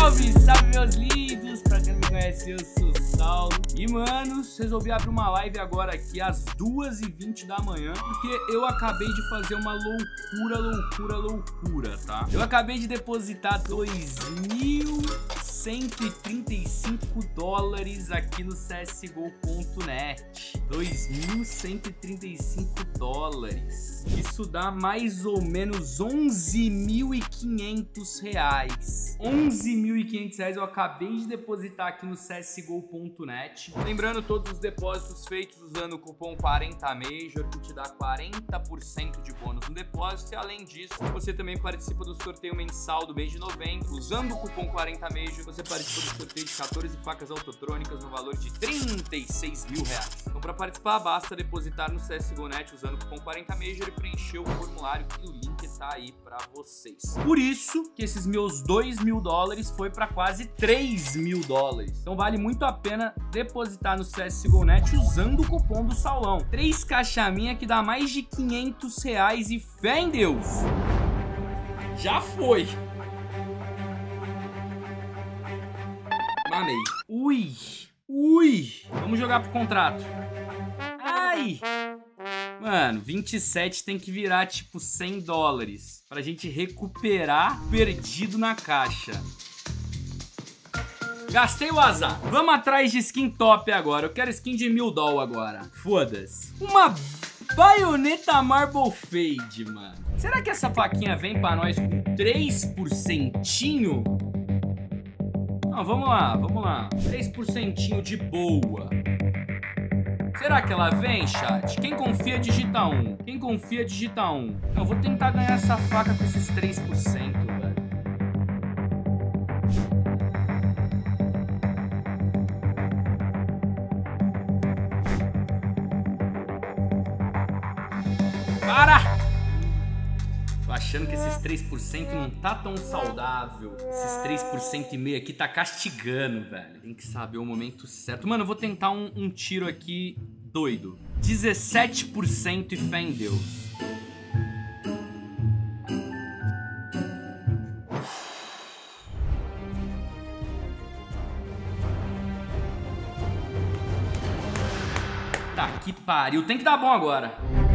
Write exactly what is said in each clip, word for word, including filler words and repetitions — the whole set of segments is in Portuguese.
Salve, salve meus lindos! Pra quem não me conhece, eu sou o Saulo. E manos, resolvi abrir uma live agora aqui às duas e vinte da manhã, porque eu acabei de fazer uma loucura, loucura, loucura, tá? Eu acabei de depositar dois mil cento e trinta e cinco dólares aqui no C S G O ponto net. dois mil cento e trinta e cinco dólares. Isso dá mais ou menos onze mil e quinhentos reais. onze mil e quinhentos reais eu acabei de depositar aqui no C S G O ponto net. Lembrando, todos os depósitos feitos usando o cupom quarenta Major, que te dá quarenta por cento de bônus no depósito. E além disso, você também participa do sorteio mensal do mês de novembro. Usando o cupom quarenta Major, você participa do sorteio de quatorze facas autotrônicas no valor de trinta e seis mil reais. Então, para participar, basta depositar no C S G O ponto net usando o cupom quarenta Major e preencher o formulário, que o link tá aí para vocês. Por isso que esses meus dois mil dólares foi para quase três mil dólares. Então vale muito a pena depositar no C S G O ponto net usando o cupom do Saulão. Três caixaminha que dá mais de quinhentos reais e fé em Deus. Já foi. Mamei. Ui, ui. Vamos jogar pro contrato. Ai. Mano, vinte e sete tem que virar tipo cem dólares pra gente recuperar perdido na caixa. Gastei o azar. Vamos atrás de skin top agora. Eu quero skin de mil dólares agora. Foda-se. Uma baioneta Marble Fade, mano. Será que essa faquinha vem pra nós com três por cento? Não, vamos lá, vamos lá. três por cento de boa. Será que ela vem, chat? Quem confia, digita um. Quem confia, digita um. Eu vou tentar ganhar essa faca com esses três por cento, velho. Para! Tô achando que esses três por cento não tá tão saudável. Esses três por cento e meio aqui tá castigando, velho. Tem que saber o momento certo. Mano, eu vou tentar um, um tiro aqui doido. dezessete por cento e fé em Deus. Tá, que pariu. Tem que dar bom agora.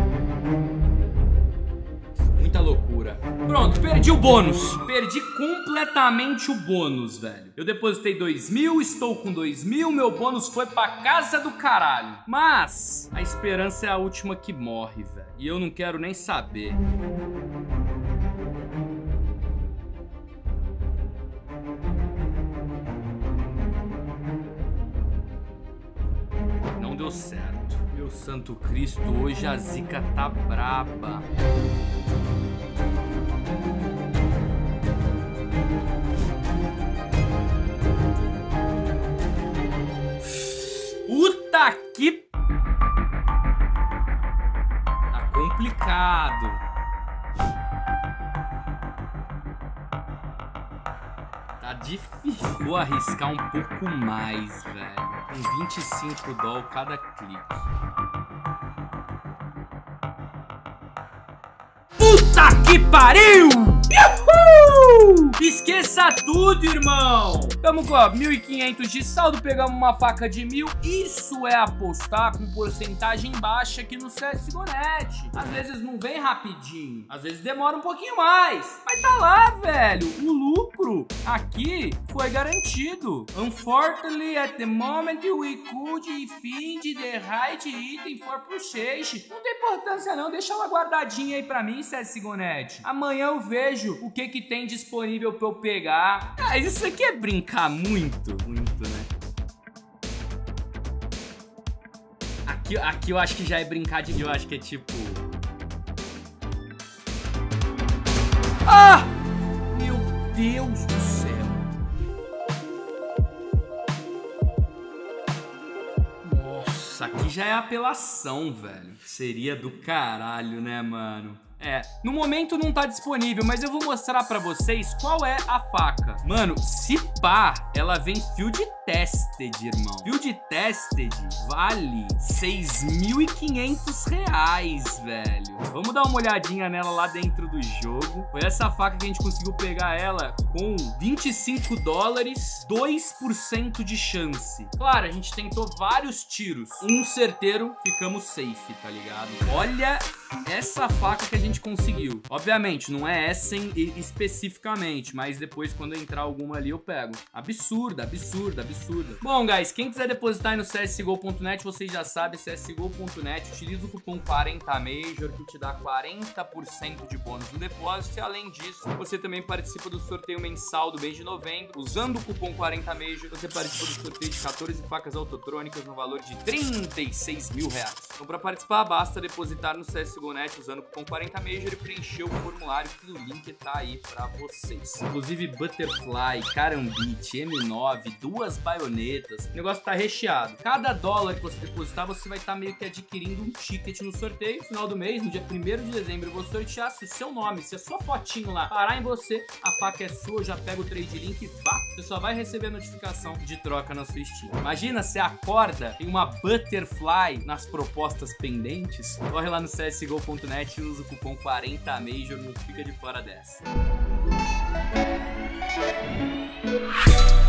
Muita loucura. Pronto, perdi o bônus. Perdi completamente o bônus, velho. Eu depositei dois mil, estou com dois mil, meu bônus foi pra casa do caralho. Mas a esperança é a última que morre, velho. E eu não quero nem saber. Não deu certo. Meu santo Cristo, hoje a zica tá braba. Puta que... Tá complicado. Tá difícil. Vou arriscar um pouco mais, velho. Com vinte e cinco dólares cada clique. Puta que pariu! Uhul! Esqueça tudo, irmão! Tamo com ó, mil e quinhentos de saldo, pegamos uma faca de mil. Isso é apostar com porcentagem baixa aqui no C S G O ponto net. Às vezes não vem rapidinho, às vezes demora um pouquinho mais. Mas tá lá, velho. O lucro aqui foi garantido. Unfortunately, at the moment we could find the right item for purchase. Não tem importância não, deixa ela guardadinha aí pra mim, C S G O ponto net. Amanhã eu vejo o que que tem disponível pra eu pegar. Ah, isso aqui é brincar muito, muito, né? Aqui, aqui eu acho que já é brincar de... Eu acho que é tipo... Ah! Meu Deus do céu. Nossa, aqui já é apelação, velho. Seria do caralho, né, mano? É, no momento não tá disponível, mas eu vou mostrar pra vocês qual é a faca. Mano, se pá, ela vem Field Tested, irmão. Field Tested vale seis mil e quinhentos reais, velho. Vamos dar uma olhadinha nela lá dentro do jogo. Foi essa faca que a gente conseguiu pegar ela com vinte e cinco dólares, dois por cento de chance. Claro, a gente tentou vários tiros. Um certeiro, ficamos safe, tá ligado? Olha essa faca que a gente conseguiu. Obviamente, não é essa em, especificamente, mas depois quando entrar alguma ali eu pego. Absurda, absurda, absurda. Bom, guys, quem quiser depositar aí no C S G O ponto net, vocês já sabem, C S G O ponto net, utiliza o cupom quarenta Major, que te dá quarenta por cento de bônus no depósito, e além disso, você também participa do sorteio mensal do mês de novembro. Usando o cupom quarenta Major, você participa do sorteio de quatorze facas autotrônicas no valor de trinta e seis mil reais. Então, para participar, basta depositar no C S G O ponto net usando o cupom quarenta Major e preencher o formulário, que o link tá aí pra vocês. Inclusive Butterfly, Karambit, M nove, duas baionetas. O negócio tá recheado. Cada dólar que você depositar, você vai estar tá meio que adquirindo um ticket no sorteio. No final do mês, no dia primeiro de dezembro, eu vou sortear. Se o seu nome, se a sua fotinho lá parar em você, a faca é sua, já pega o trade link e vá. Você só vai receber a notificação de troca na sua Steam. Imagina, você acorda, tem uma Butterfly nas propostas pendentes. Corre lá no C S G O ponto net e usa o cupom quarenta Major, não fica de fora dessa.